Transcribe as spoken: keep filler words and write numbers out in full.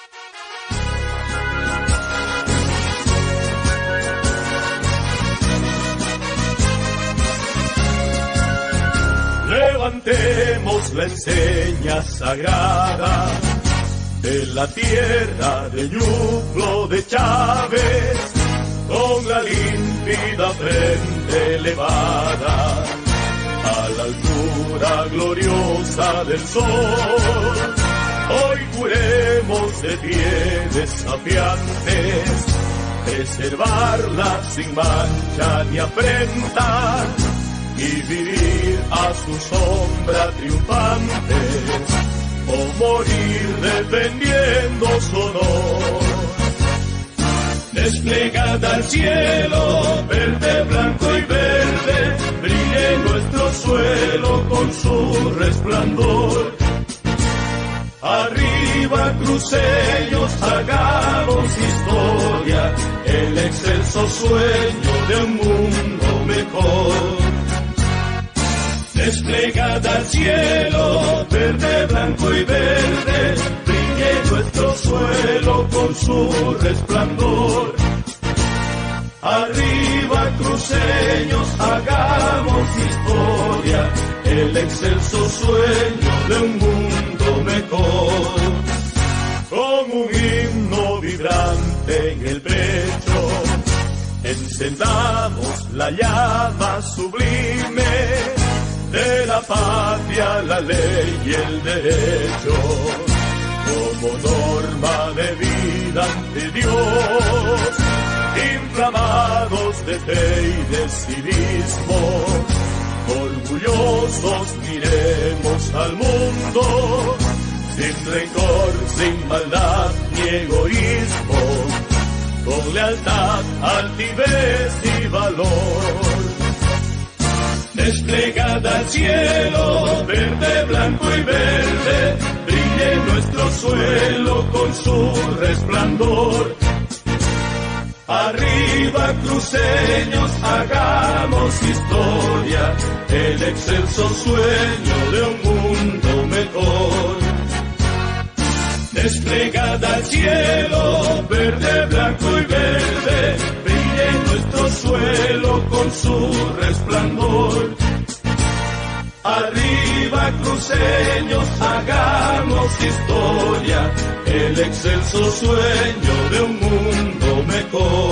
Levantemos la enseña sagrada de la tierra de Ñuflo de Chávez, con la límpida frente elevada a la altura gloriosa del sol. Hoy juremos de pie desafiantes, preservarla sin mancha ni afrenta, y vivir a su sombra triunfantes, o morir defendiendo su honor. Desplegada al cielo, verde, blanco y verde, brille nuestro suelo con su resplandor. Arriba cruceños, hagamos historia, el excelso sueño de un mundo mejor. Desplegada al cielo, verde, blanco y verde, brille nuestro suelo con su resplandor. Arriba cruceños, hagamos historia, el excelso sueño de un mundo mejor. Con un himno vibrante en el pecho, encendamos la llama sublime de la patria, la ley y el derecho, como norma de vida ante Dios, inflamados de fe y de civismo, orgullosos miremos al mundo, sin rencor, sin maldad ni egoísmo, con lealtad, altivez y valor. Desplegada al cielo, verde, blanco y verde, brille nuestro suelo con su resplandor. Arriba cruceños, hagamos historia, el excelso sueño de un mundo mejor. Desplegada al cielo, verde, blanco y verde, brille nuestro suelo con su resplandor. Arriba cruceños, hagamos historia, el excelso sueño de un mundo mejor.